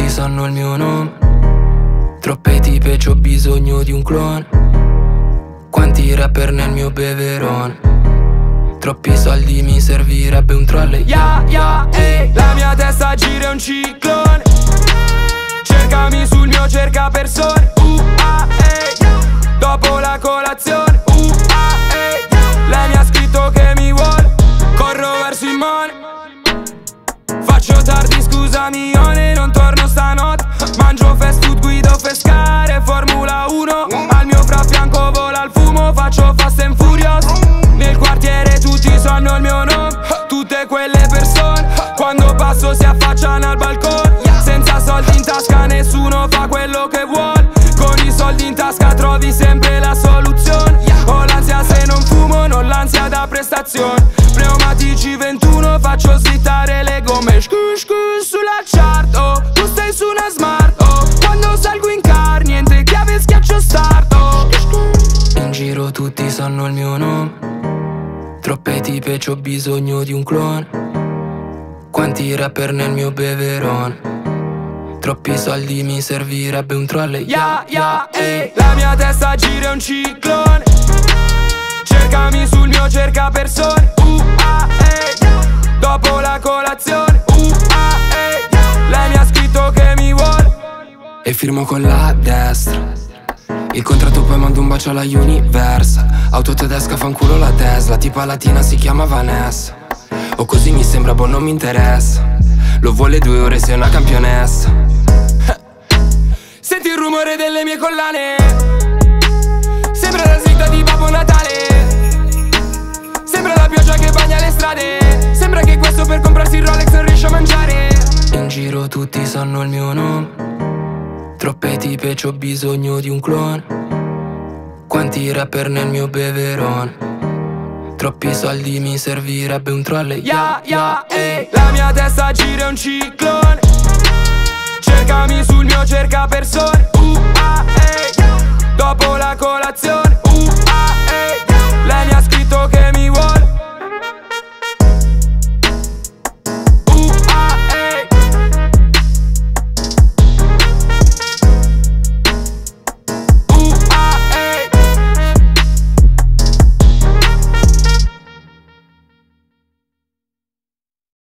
tutti sanno il mio nome. Troppe tipe, c'ho bisogno di un clone. Quanti rapper nel mio beverone. Troppi soldi, mi servirebbe un trolley. La mia testa gira un ciclone. Cercami sul mio cercapersone. Dopo la colazione. Lei mi ha scritto che mi vuole. Corro verso il mare. Faccio tardi, scusami, Ione, non torno stanotte. Mangio fast food, guido pescare, Formula 1. Al mio fianco vola il fumo, faccio Fast and Furious. Nel quartiere tutti sanno il mio nome. Tutte quelle persone quando passo si affacciano al balcone. Senza soldi in tasca nessuno fa quello che vuole. Con i soldi in tasca trovi sempre la soluzione. Ho l'ansia se non fumo, non l'ansia da prestazione. Pneumatici 21, faccio slittare le gomme. Sulla chart, oh, tu stai su una smart, oh. Quando salgo in car, niente chiave, schiaccio start, oh. In giro tutti sanno il mio nome. Troppe tipe, c'ho bisogno di un clone. Quanti rapper nel mio beverone. Troppi soldi, mi servirebbe un trolley. La mia testa gira un ciclone. Cercami sul mio cercapersone. Dopo la colazione. Lei mi ha scritto che mi vuole. E firmo con la destra. Il contratto poi mando un bacio alla Universal. Auto tedesca, fanculo la Tesla. Tipa latina si chiama Vanessa. O così mi sembra, boh, non mi interessa. Lo vuole 2 ore, sei una campionessa. Senti il rumore delle mie collane. Sembra la sigla di Babbo Natale. Sembra la pioggia che bagna le strade. Sembra che questo per comprarsi il Rolex non riesce a mangiare. In giro tutti sanno il mio nome. Troppe tipe, c'ho bisogno di un clone. Quanti rapper nel mio beverone. Troppi soldi, mi servirebbe un trolley. La mia testa gira un ciclone. Cercami sul mio cercapersone. Dopo la colazione.